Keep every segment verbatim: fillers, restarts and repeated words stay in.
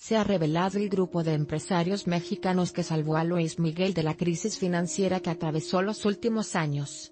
se ha revelado el grupo de empresarios mexicanos que salvó a Luis Miguel de la crisis financiera que atravesó los últimos años.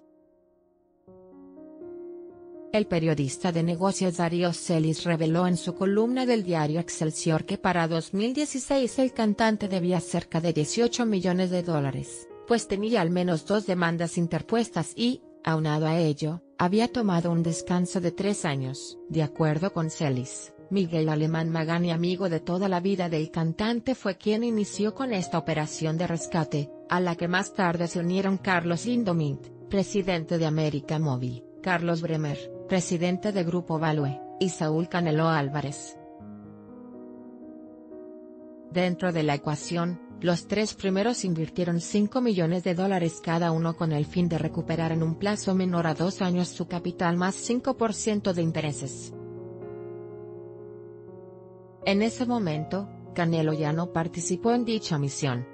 El periodista de negocios Darío Celis reveló en su columna del diario Excelsior que para dos mil dieciséis el cantante debía cerca de dieciocho millones de dólares, pues tenía al menos dos demandas interpuestas y, aunado a ello, había tomado un descanso de tres años. De acuerdo con Celis, Miguel Alemán Magani, amigo de toda la vida del cantante, fue quien inició con esta operación de rescate, a la que más tarde se unieron Carlos Lindomint, presidente de América Móvil, Carlos Bremer, presidente de Grupo Value, y Saúl Canelo Álvarez. Dentro de la ecuación, los tres primeros invirtieron cinco millones de dólares cada uno con el fin de recuperar en un plazo menor a dos años su capital más cinco por ciento de intereses. En ese momento, Canelo ya no participó en dicha misión.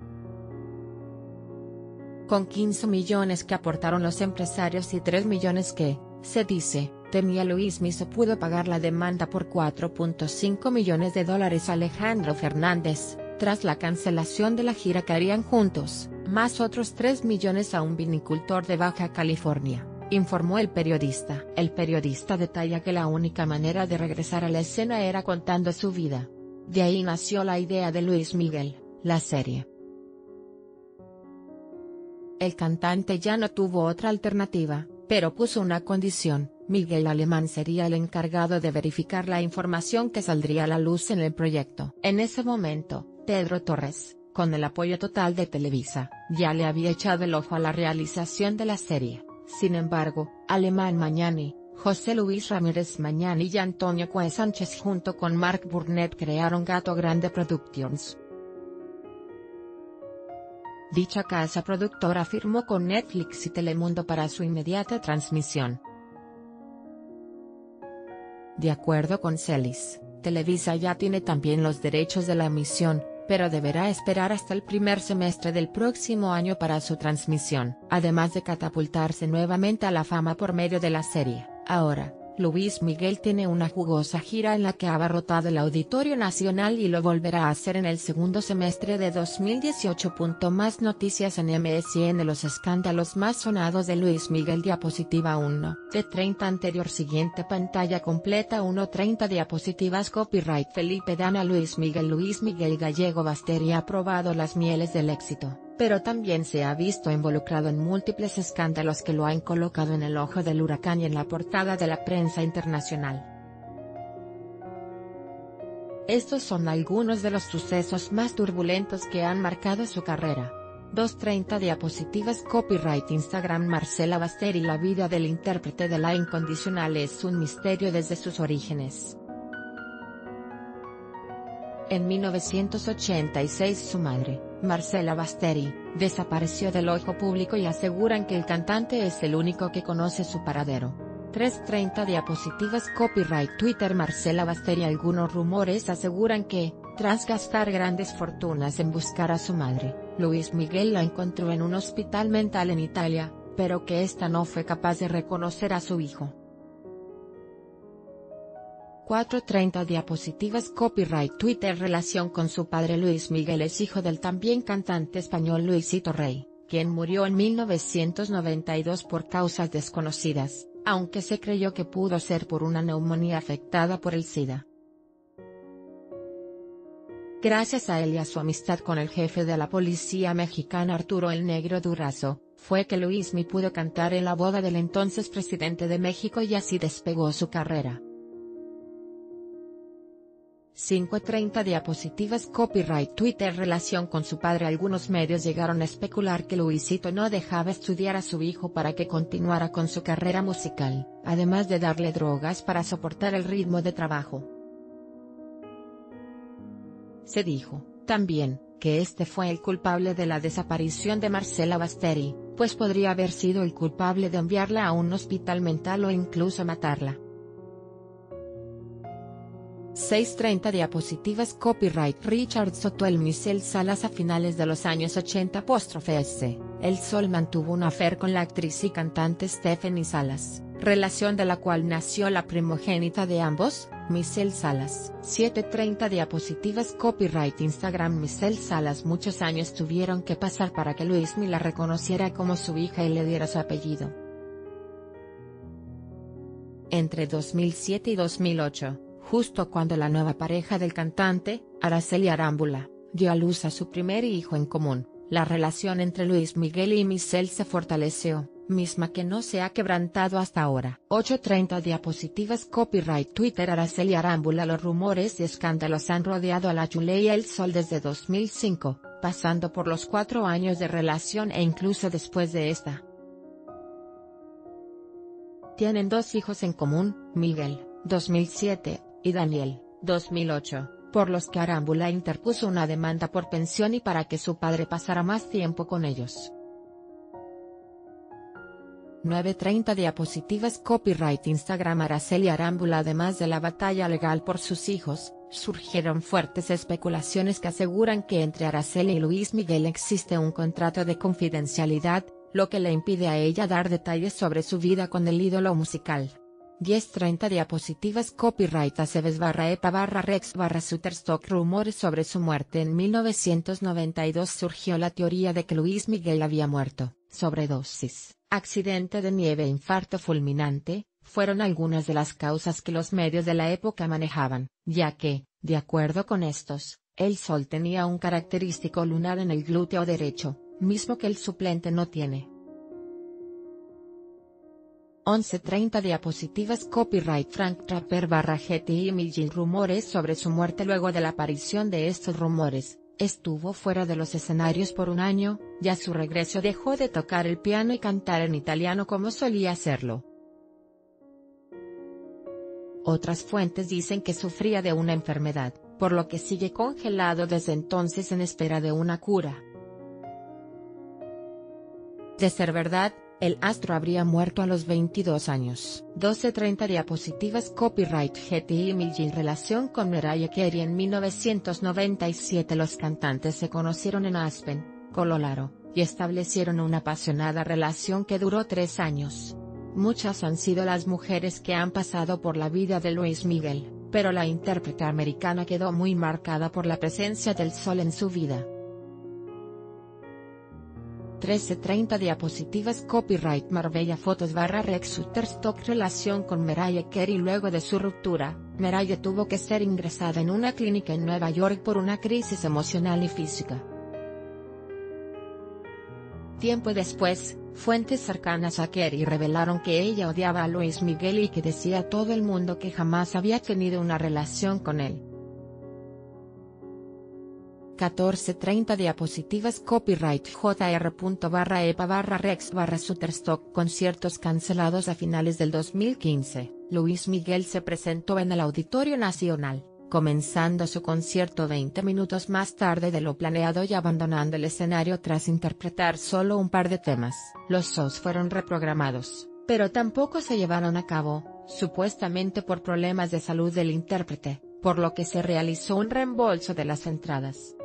Con quince millones que aportaron los empresarios y tres millones que, se dice, tenía Luismi, se pudo pagar la demanda por cuatro punto cinco millones de dólares a Alejandro Fernández, tras la cancelación de la gira que harían juntos, más otros tres millones a un vinicultor de Baja California, informó el periodista. El periodista detalla que la única manera de regresar a la escena era contando su vida. De ahí nació la idea de Luis Miguel, la serie. El cantante ya no tuvo otra alternativa, pero puso una condición: Miguel Alemán sería el encargado de verificar la información que saldría a la luz en el proyecto. En ese momento, Pedro Torres, con el apoyo total de Televisa, ya le había echado el ojo a la realización de la serie. Sin embargo, Alemán Magnani, José Luis Ramírez Magnani y Antonio Cue Sánchez junto con Mark Burnett crearon Gato Grande Productions. Dicha casa productora firmó con Netflix y Telemundo para su inmediata transmisión. De acuerdo con Celis, Televisa ya tiene también los derechos de la emisión, pero deberá esperar hasta el primer semestre del próximo año para su transmisión. Además de catapultarse nuevamente a la fama por medio de la serie, ahora, Luis Miguel tiene una jugosa gira en la que ha abarrotado el Auditorio Nacional y lo volverá a hacer en el segundo semestre de dos mil dieciocho. Más noticias en M S N. Los escándalos más sonados de Luis Miguel. Diapositiva uno de treinta anterior. Siguiente pantalla completa. uno treinta diapositivas. Copyright Felipe Dana. Luis Miguel. Luis Miguel Gallego Basteri ha probado las mieles del éxito, pero también se ha visto involucrado en múltiples escándalos que lo han colocado en el ojo del huracán y en la portada de la prensa internacional. Estos son algunos de los sucesos más turbulentos que han marcado su carrera. doscientas treinta diapositivas. Copyright Instagram. Marcela Basteri. La vida del intérprete de La Incondicional es un misterio desde sus orígenes. En mil novecientos ochenta y seis su madre, Marcela Basteri, desapareció del ojo público y aseguran que el cantante es el único que conoce su paradero. trescientas treinta diapositivas. Copyright Twitter. Marcela Basteri. Algunos rumores aseguran que, tras gastar grandes fortunas en buscar a su madre, Luis Miguel la encontró en un hospital mental en Italia, pero que ésta no fue capaz de reconocer a su hijo. cuatrocientas treinta diapositivas. Copyright Twitter. Relación con su padre. Luis Miguel es hijo del también cantante español Luisito Rey, quien murió en mil novecientos noventa y dos por causas desconocidas, aunque se creyó que pudo ser por una neumonía afectada por el SIDA. Gracias a él y a su amistad con el jefe de la policía mexicana Arturo El Negro Durazo, fue que Luismi pudo cantar en la boda del entonces presidente de México y así despegó su carrera. quinientas treinta diapositivas. Copyright Twitter. Relación con su padre. Algunos medios llegaron a especular que Luisito no dejaba estudiar a su hijo para que continuara con su carrera musical, además de darle drogas para soportar el ritmo de trabajo. Se dijo, también, que este fue el culpable de la desaparición de Marcela Basteri, pues podría haber sido el culpable de enviarla a un hospital mental o incluso matarla. seiscientas treinta diapositivas. Copyright Richard Soto. El Michelle Salas. A finales de los años ochenta apóstrofe S, El Sol mantuvo un affair con la actriz y cantante Stephanie Salas, relación de la cual nació la primogénita de ambos, Michelle Salas. siete treinta diapositivas Copyright Instagram. Michelle Salas. Muchos años tuvieron que pasar para que Luismi la reconociera como su hija y le diera su apellido. Entre dos mil siete y dos mil ocho, justo cuando la nueva pareja del cantante, Araceli Arámbula, dio a luz a su primer hijo en común, la relación entre Luis Miguel y Michelle se fortaleció, misma que no se ha quebrantado hasta ahora. ocho treinta diapositivas Copyright Twitter. Araceli Arámbula. Los rumores y escándalos han rodeado a la Yule y El Sol desde dos mil cinco, pasando por los cuatro años de relación e incluso después de esta. Tienen dos hijos en común, Miguel, dos mil siete, y Daniel, dos mil ocho, por los que Arámbula interpuso una demanda por pensión y para que su padre pasara más tiempo con ellos. nueve treinta diapositivas Copyright Instagram. Araceli Arámbula. Además de la batalla legal por sus hijos, surgieron fuertes especulaciones que aseguran que entre Araceli y Luis Miguel existe un contrato de confidencialidad, lo que le impide a ella dar detalles sobre su vida con el ídolo musical. diez treinta diapositivas Copyright Aceves barra epa barra rex barra Shutterstock. Rumores sobre su muerte. En mil novecientos noventa y dos surgió la teoría de que Luis Miguel había muerto, sobredosis, accidente de nieve e infarto fulminante, fueron algunas de las causas que los medios de la época manejaban, ya que, de acuerdo con estos, El Sol tenía un característico lunar en el glúteo derecho, mismo que el suplente no tiene. once treinta diapositivas Copyright Frank Trapper barra G T I Imaging. Rumores sobre su muerte. Luego de la aparición de estos rumores, estuvo fuera de los escenarios por un año, y a su regreso dejó de tocar el piano y cantar en italiano como solía hacerlo. Otras fuentes dicen que sufría de una enfermedad, por lo que sigue congelado desde entonces en espera de una cura. De ser verdad, el astro habría muerto a los veintidós años. doce treinta diapositivas Copyright G T I Imaging. Relación con Mariah Carey. En mil novecientos noventa y siete los cantantes se conocieron en Aspen, Colorado, y establecieron una apasionada relación que duró tres años. Muchas han sido las mujeres que han pasado por la vida de Luis Miguel, pero la intérprete americana quedó muy marcada por la presencia del sol en su vida. trece treinta diapositivas Copyright Marbella Fotos barra Rex Shutterstock. Relación con Mariah Carey. Luego de su ruptura, Mariah tuvo que ser ingresada en una clínica en Nueva York por una crisis emocional y física. Tiempo después, fuentes cercanas a Carey revelaron que ella odiaba a Luis Miguel y que decía a todo el mundo que jamás había tenido una relación con él. catorce treinta diapositivas Copyright jr. barra epa barra rex barra Shutterstock. Conciertos cancelados. A finales del dos mil quince, Luis Miguel se presentó en el Auditorio Nacional, comenzando su concierto veinte minutos más tarde de lo planeado y abandonando el escenario tras interpretar solo un par de temas. Los shows fueron reprogramados, pero tampoco se llevaron a cabo, supuestamente por problemas de salud del intérprete, por lo que se realizó un reembolso de las entradas.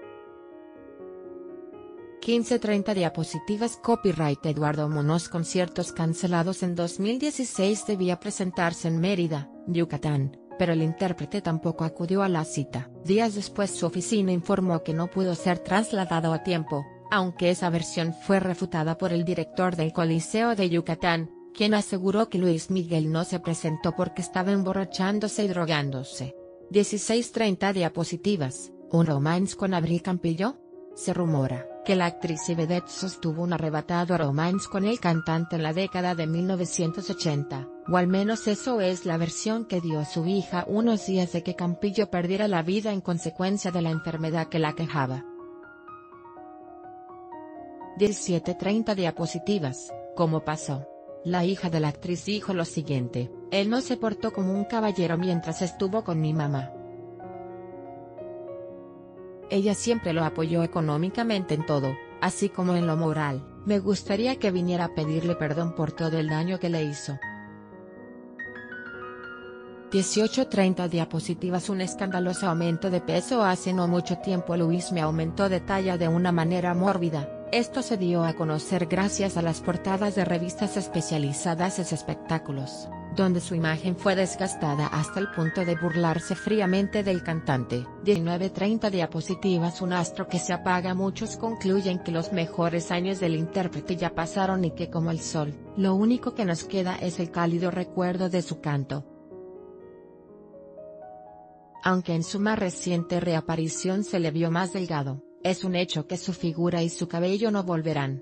quince treinta diapositivas Copyright Eduardo Muñoz. Conciertos cancelados. En dos mil dieciséis debía presentarse en Mérida, Yucatán, pero el intérprete tampoco acudió a la cita. Días después su oficina informó que no pudo ser trasladado a tiempo, aunque esa versión fue refutada por el director del Coliseo de Yucatán, quien aseguró que Luis Miguel no se presentó porque estaba emborrachándose y drogándose. dieciséis treinta diapositivas, ¿un romance con Avril Campillo? Se rumora que la actriz y vedette sostuvo un arrebatado romance con el cantante en la década de mil novecientos ochenta, o al menos eso es la versión que dio su hija unos días de que Campillo perdiera la vida en consecuencia de la enfermedad que la aquejaba. diecisiete treinta diapositivas, ¿cómo pasó? La hija de la actriz dijo lo siguiente: él no se portó como un caballero mientras estuvo con mi mamá. Ella siempre lo apoyó económicamente en todo, así como en lo moral. Me gustaría que viniera a pedirle perdón por todo el daño que le hizo. dieciocho treinta diapositivas. Un escandaloso aumento de peso. Hace no mucho tiempo Luis me aumentó de talla de una manera mórbida. Esto se dio a conocer gracias a las portadas de revistas especializadas en espectáculos, donde su imagen fue desgastada hasta el punto de burlarse fríamente del cantante. diecinueve treinta diapositivas. Un astro que se apaga. Muchos concluyen que los mejores años del intérprete ya pasaron y que, como el sol, lo único que nos queda es el cálido recuerdo de su canto. Aunque en su más reciente reaparición se le vio más delgado, es un hecho que su figura y su cabello no volverán.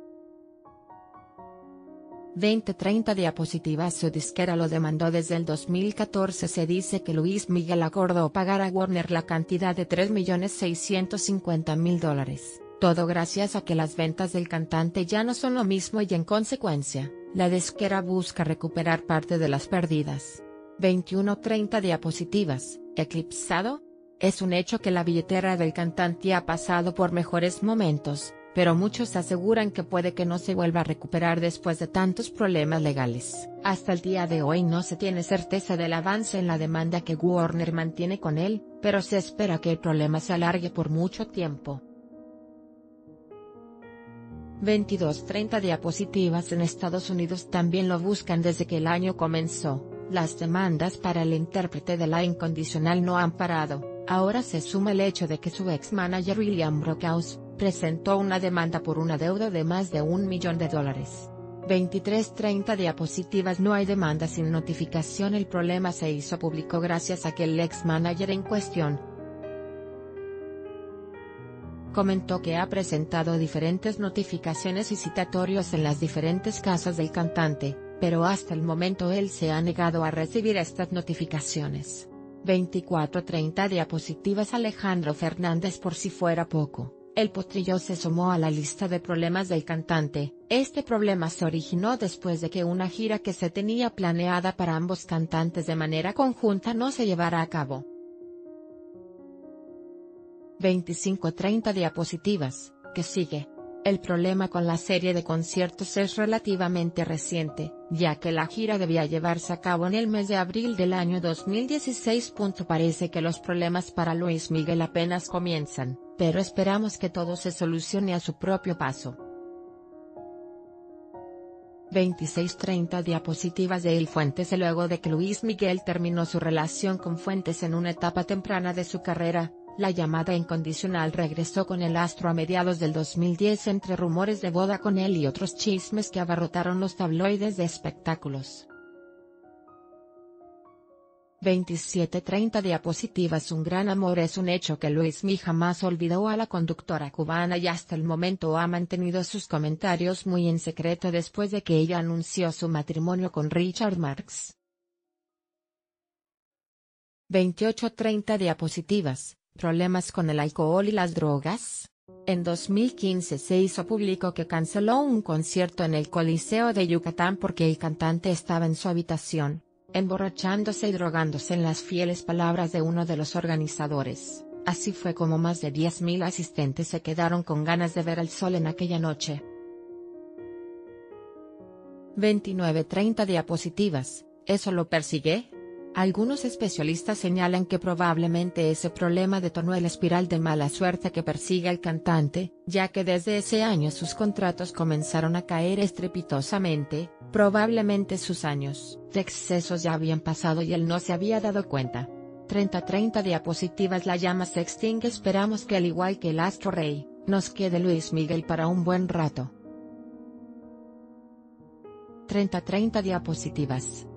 veinte treinta diapositivas. Su disquera lo demandó desde el dos mil catorce. Se dice que Luis Miguel acordó pagar a Warner la cantidad de tres millones seiscientos cincuenta mil dólares, todo gracias a que las ventas del cantante ya no son lo mismo y en consecuencia, la disquera busca recuperar parte de las pérdidas. veintiuno treinta diapositivas. ¿Eclipsado? Es un hecho que la billetera del cantante ha pasado por mejores momentos, pero muchos aseguran que puede que no se vuelva a recuperar después de tantos problemas legales. Hasta el día de hoy no se tiene certeza del avance en la demanda que Warner mantiene con él, pero se espera que el problema se alargue por mucho tiempo. veintidós treinta diapositivas. En Estados Unidos también lo buscan desde que el año comenzó. Las demandas para el intérprete de la incondicional no han parado. Ahora se suma el hecho de que su ex-manager William Brockhaus presentó una demanda por una deuda de más de un millón de dólares. veintitrés treinta diapositivas. No hay demanda sin notificación. El problema se hizo público gracias a que el ex-manager en cuestión comentó que ha presentado diferentes notificaciones y citatorios en las diferentes casas del cantante, pero hasta el momento él se ha negado a recibir estas notificaciones. veinticuatro treinta diapositivas. Alejandro Fernández. Por si fuera poco, el potrillo se sumó a la lista de problemas del cantante. Este problema se originó después de que una gira que se tenía planeada para ambos cantantes de manera conjunta no se llevara a cabo. veinticinco treinta diapositivas. ¿Qué sigue? El problema con la serie de conciertos es relativamente reciente, ya que la gira debía llevarse a cabo en el mes de abril del año dos mil dieciséis. Parece que los problemas para Luis Miguel apenas comienzan, pero esperamos que todo se solucione a su propio paso. veintiséis treinta diapositivas. De El Fuentes. Luego de que Luis Miguel terminó su relación con Fuentes en una etapa temprana de su carrera, la llamada incondicional regresó con el astro a mediados del dos mil diez entre rumores de boda con él y otros chismes que abarrotaron los tabloides de espectáculos. veintisiete treinta diapositivas. Un gran amor. Es un hecho que Luis Miguel jamás olvidó a la conductora cubana y hasta el momento ha mantenido sus comentarios muy en secreto después de que ella anunció su matrimonio con Richard Marx. veintiocho treinta diapositivas. ¿Problemas con el alcohol y las drogas? En dos mil quince se hizo público que canceló un concierto en el Coliseo de Yucatán porque el cantante estaba en su habitación, emborrachándose y drogándose, en las fieles palabras de uno de los organizadores. Así fue como más de diez mil asistentes se quedaron con ganas de ver el sol en aquella noche. veintinueve treinta diapositivas. ¿Eso lo persigue? Algunos especialistas señalan que probablemente ese problema detonó el espiral de mala suerte que persigue al cantante, ya que desde ese año sus contratos comenzaron a caer estrepitosamente. Probablemente sus años de excesos ya habían pasado y él no se había dado cuenta. treinta treinta diapositivas. La llama se extingue. Esperamos que, al igual que el astro rey, nos quede Luis Miguel para un buen rato. treinta treinta diapositivas.